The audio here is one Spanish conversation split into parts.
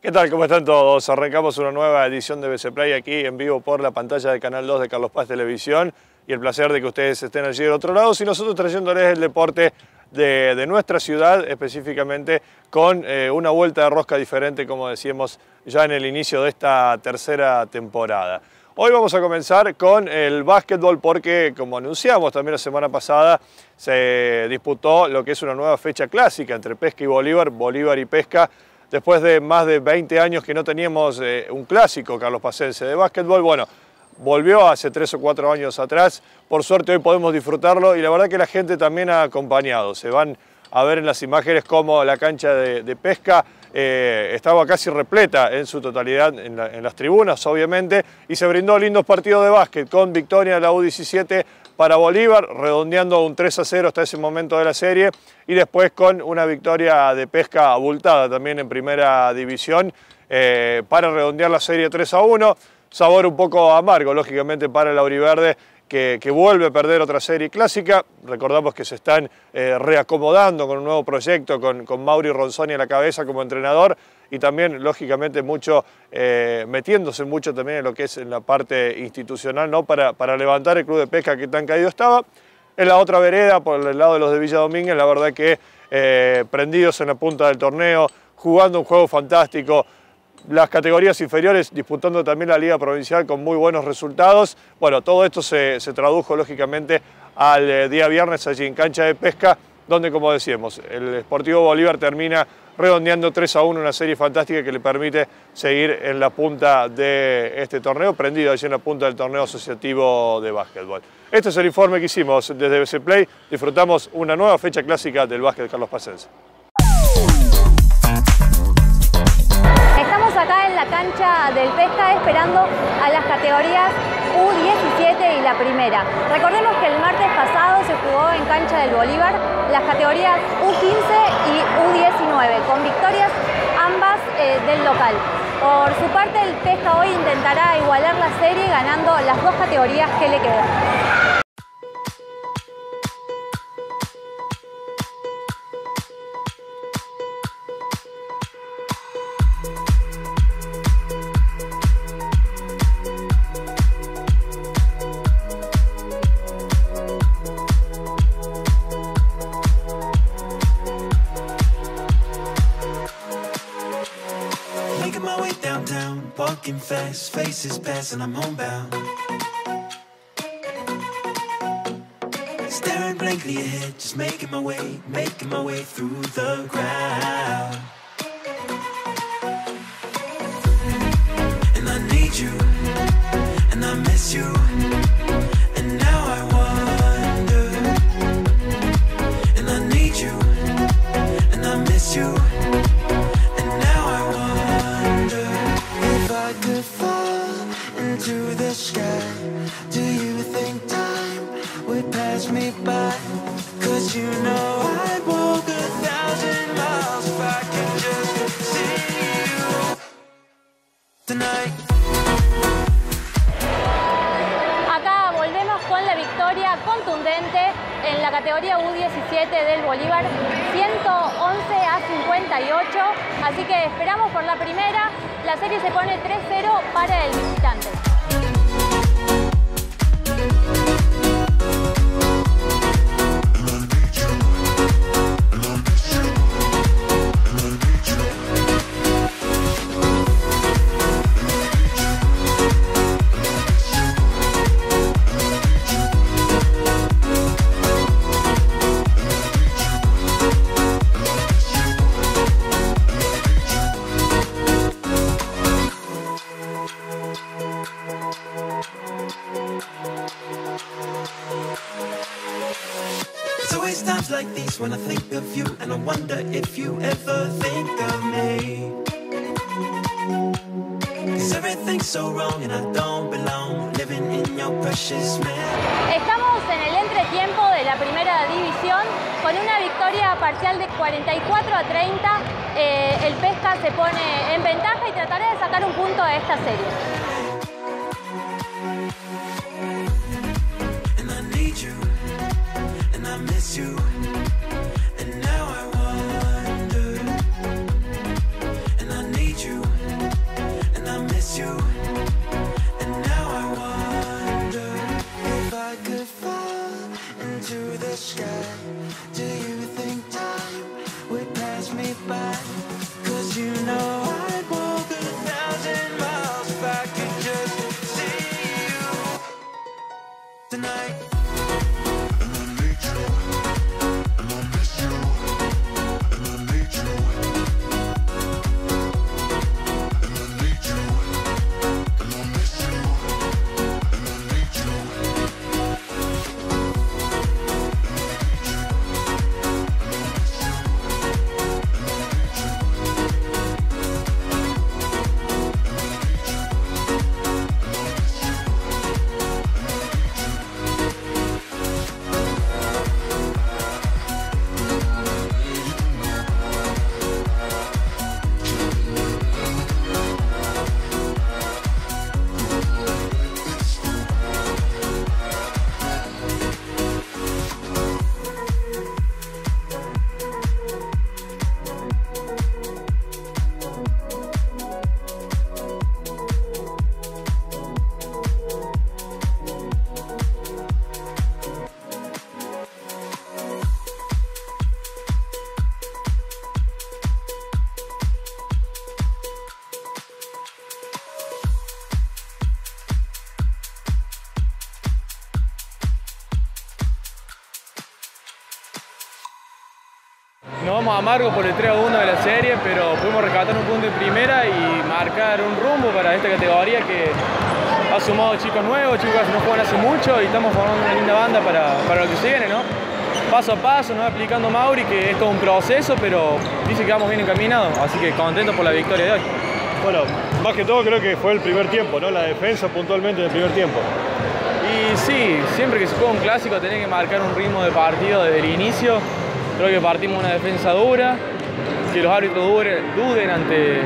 ¿Qué tal? ¿Cómo están todos? Arrancamos una nueva edición de BC Play aquí en vivo por la pantalla del Canal 2 de Carlos Paz Televisión y el placer de que ustedes estén allí del otro lado y nosotros trayéndoles el deporte de nuestra ciudad, específicamente con una vuelta de rosca diferente, como decíamos ya en el inicio de esta tercera temporada. Hoy vamos a comenzar con el básquetbol porque, como anunciamos también la semana pasada, se disputó lo que es una nueva fecha clásica entre Pesca y Bolívar, Bolívar y Pesca. Después de más de 20 años que no teníamos un clásico carlospacense de básquetbol, bueno, volvió hace 3 o 4 años atrás. Por suerte hoy podemos disfrutarlo y la verdad que la gente también ha acompañado. Se van a ver en las imágenes cómo la cancha de Pesca estaba casi repleta en su totalidad en las tribunas, obviamente, y se brindó lindos partidos de básquet con victoria de la U17 para Bolívar, redondeando un 3-0 hasta ese momento de la serie, y después con una victoria de Pesca abultada también en primera división para redondear la serie 3-1. Sabor un poco amargo, lógicamente, para el auriverde, que vuelve a perder otra serie clásica. Recordamos que se están reacomodando con un nuevo proyecto, con Mauri Ronzoni a la cabeza como entrenador y también, lógicamente, metiéndose mucho también en lo que es en la parte institucional, ¿no? para levantar el club de pesca que tan caído estaba. En la otra vereda, por el lado de los de Villa Domínguez, la verdad que prendidos en la punta del torneo, jugando un juego fantástico. Las categorías inferiores disputando también la Liga Provincial con muy buenos resultados. Bueno, todo esto se tradujo lógicamente al día viernes allí en cancha de Pesca, donde, como decíamos, el Sportivo Bolívar termina redondeando 3-1, una serie fantástica que le permite seguir en la punta de este torneo, prendido allí en la punta del torneo asociativo de básquetbol. Este es el informe que hicimos desde BC Play. Disfrutamos una nueva fecha clásica del básquet carlospacense. Estamos acá en la cancha del Pesca esperando a las categorías U17 y la primera. Recordemos que el martes pasado se jugó en cancha del Bolívar las categorías U15 y U19, con victorias ambas del local. Por su parte, el Pesca hoy intentará igualar la serie ganando las dos categorías que le quedan. Walking fast, faces pass and I'm homebound. Staring blankly ahead, just making my way through the crowd. And I need you, and I miss you, and now I wonder. And I need you, and I miss you. Could fall into the sky. Do you think time would pass me by? 'Cause you know I'd walk 1,000 miles if I could just see you tonight. Acá volvemos con la victoria contundente en la categoría U17 del Bolívar, 111-58, así que esperamos por la primera. La serie se pone 3-0 para el visitante. Times like these when I think of you, and I wonder if you ever think of me. 'Cause everything's so wrong and I don't belong, living in your precious man. Estamos en el entretiempo de la primera división con una victoria parcial de 44-30. El Pesca se pone en ventaja y tratará de sacar un punto de esta serie. You, and now I wonder, and I need you. tonight. And I need you, and I miss you, and I need you, and I need you, and I miss you, and I need you. Nos vamos amargos por el 3-1 de la serie, pero pudimos rescatar un punto en primera y marcar un rumbo para esta categoría que ha sumado chicos nuevos, chicos que no juegan hace mucho y estamos formando una linda banda para lo que se viene, ¿no? Paso a paso, nos va explicando Mauri que es todo un proceso, pero dice que vamos bien encaminados, así que contento por la victoria de hoy. Bueno, más que todo creo que fue el primer tiempo, ¿no? La defensa puntualmente en el primer tiempo. Y sí, siempre que se juega un clásico tenés que marcar un ritmo de partido desde el inicio. Creo que partimos una defensa dura, que los árbitros duden ante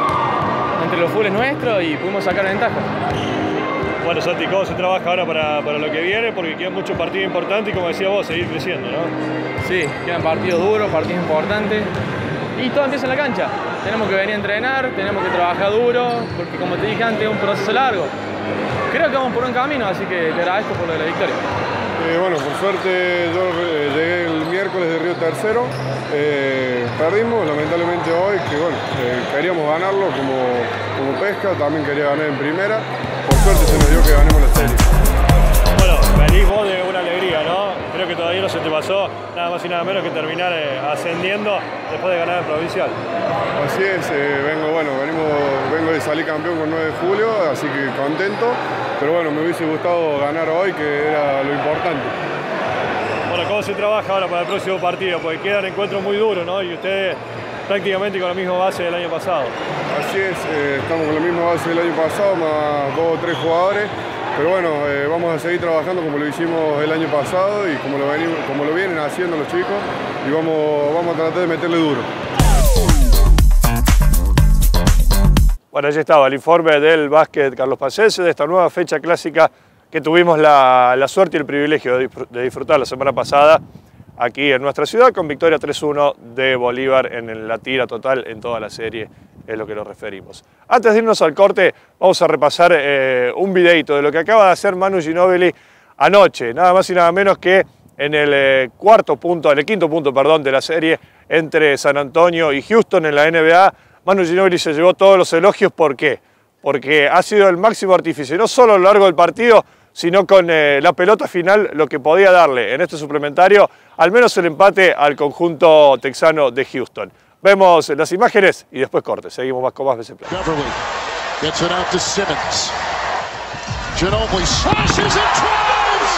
los fulls nuestros y pudimos sacar ventaja. Bueno, Santi, ¿cómo se trabaja ahora para lo que viene? Porque quedan muchos partidos importantes y, como decía vos, seguir creciendo, ¿no? Sí, quedan partidos duros, partidos importantes y todo empieza en la cancha. Tenemos que venir a entrenar, tenemos que trabajar duro, porque como te dije antes es un proceso largo. Creo que vamos por un camino, así que te agradezco por lo de la victoria. Bueno, por suerte yo llegué el miércoles de Río Tercero, perdimos lamentablemente hoy, que bueno, queríamos ganarlo como Pesca, también quería ganar en primera, por suerte se nos dio que ganemos la serie. Bueno, venís vos de una alegría, ¿no? Creo que todavía no se te pasó nada más y nada menos que terminar ascendiendo después de ganar el provincial. Así es, vengo de salir campeón con 9 de julio, así que contento. Pero bueno, me hubiese gustado ganar hoy, que era lo importante. Bueno, ¿cómo se trabaja ahora para el próximo partido? Porque quedan encuentros muy duros, ¿no? Y ustedes prácticamente con la misma base del año pasado. Así es, estamos con la misma base del año pasado, más 2 o 3 jugadores. Pero bueno, vamos a seguir trabajando como lo hicimos el año pasado y como lo vienen haciendo los chicos. Y vamos a tratar de meterle duro. Bueno, allí estaba el informe del básquet Carlos Pacense de esta nueva fecha clásica que tuvimos la suerte y el privilegio de disfrutar la semana pasada aquí en nuestra ciudad con victoria 3-1 de Bolívar en la tira total en toda la serie, es lo que nos referimos. Antes de irnos al corte, vamos a repasar un videito de lo que acaba de hacer Manu Ginóbili anoche, nada más y nada menos que en el quinto punto de la serie entre San Antonio y Houston en la NBA. Manu Ginóbili se llevó todos los elogios. ¿Por qué? Porque ha sido el máximo artífice, no solo a lo largo del partido, sino con la pelota final, lo que podía darle en este suplementario, al menos el empate al conjunto texano de Houston. Vemos las imágenes y después corte. Seguimos con más BC Play. Beverly gets it out to Simmons. Ginobili slashes and drives!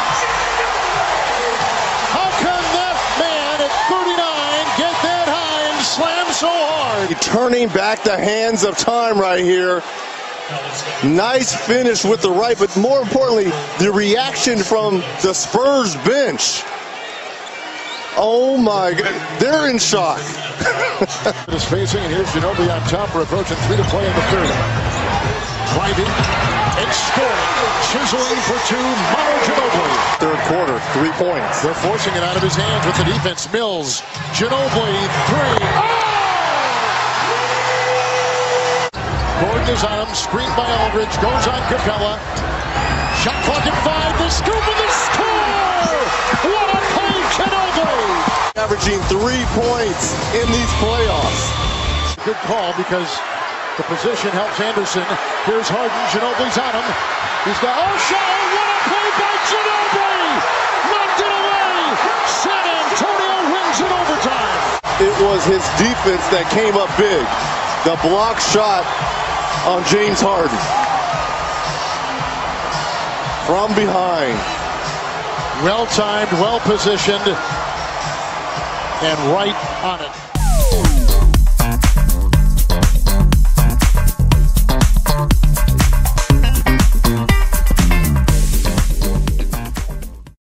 How can that man at 39 get that high and slam so hard? Turning back the hands of time right here. Nice finish with the right, but more importantly, the reaction from the Spurs bench. Oh my God, they're in shock. Is facing, and here's Ginobili on top. We're approaching 3 to play in the third. Driving and scoring, chiseling for 2, Manu Ginobili. Third quarter, 3 points. They're forcing it out of his hands with the defense. Mills, Ginobili, 3. Oh! Gordon is on him, screened by Aldridge, goes on Capella. Shot clock at 5, the scoop and the score! What a play, Ginobili! Averaging 3 points in these playoffs. Good call because the position helps Anderson. Here's Harden, Ginobili's on him. He's got, oh, shot, what a play by Ginobili! it was his defense that came up big. The block shot on James Harden. From behind. Well timed, well positioned, and right on it.